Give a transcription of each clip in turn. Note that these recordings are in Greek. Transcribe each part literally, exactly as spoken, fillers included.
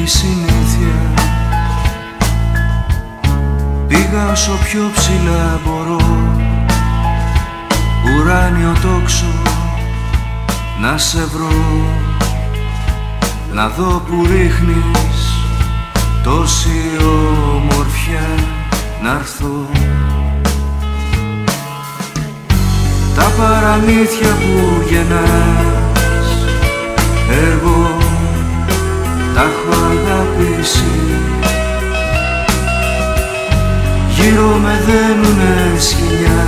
κακή συνήθεια. Πήγα όσο πιο ψηλά μπορώ, ουράνιο τόξο να σε βρω, να δω που ρίχνεις τόση ομορφιά, να'ρθω. Τα παραμύθια που γεννάς εγώ τα έχω αγαπήσει. Γύρω με δένουνε σκοινιά,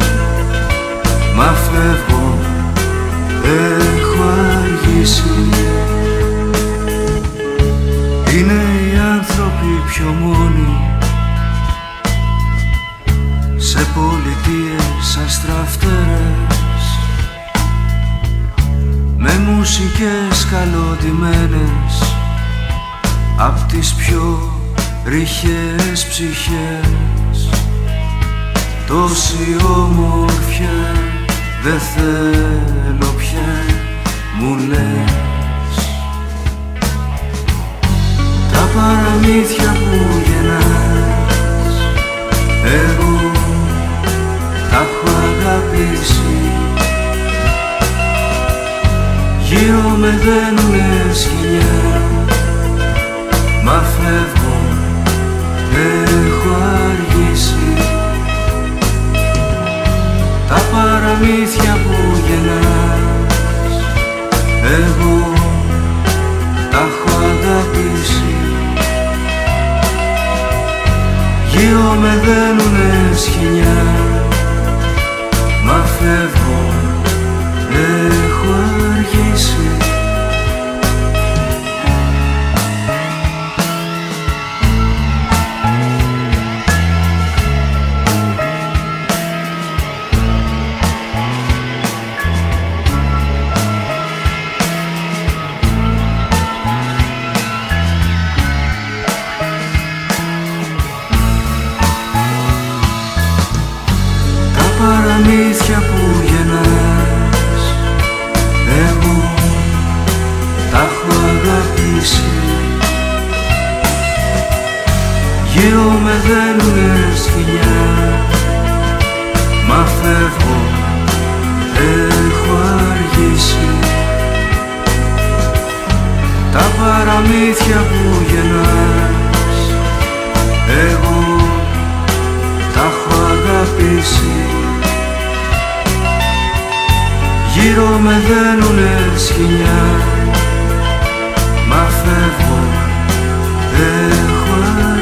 μα φεύγω, έχω αργήσει. Είναι οι άνθρωποι πιο μόνοι σε πολιτείες αστραφτερές, με μουσικές καλωτημένες απ' τις πιο ρηχές ψυχές. Τόση ομορφιά δεν θέλω πια, μου λες. Τα παραμύθια που γεννάς εγώ τα έχω αγαπήσει. Γύρω με δένουνε σκοινιά, μα φεύγω, έχω αργήσει. Τα παραμύθια που γεννάς εγώ τα έχω αγαπήσει. Γύρω με δένουνε σκοινιά, μα φεύγω, έχω αργήσει. Παραμύθια που γεννάς εγώ τα έχω αγαπήσει. Γύρω με δένουνε σκοινιά, μα φεύγω, έχω αργήσει. Τα παραμύθια που γεννάς εγώ τα έχω αγαπήσει. Γύρω με δένουνε σκοινιά, μα φεύγω, έχω